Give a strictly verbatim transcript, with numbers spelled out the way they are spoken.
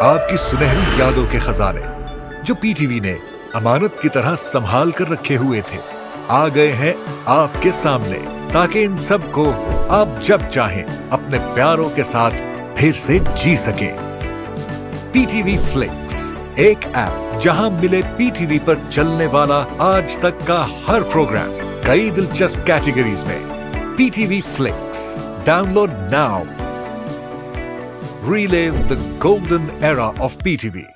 आपकी सुनहरी यादों के खजाने जो पीटीवी ने अमानत की तरह संभाल कर रखे हुए थे, आ गए हैं आपके सामने, ताकि इन सब को आप जब चाहें अपने प्यारों के साथ फिर से जी सकें। पीटीवी फ्लिक्स, एक ऐप जहां मिले पीटीवी पर चलने वाला आज तक का हर प्रोग्राम, कई दिलचस्प कैटेगरीज में। PTV Flix, download now. Relive the golden era of P T V.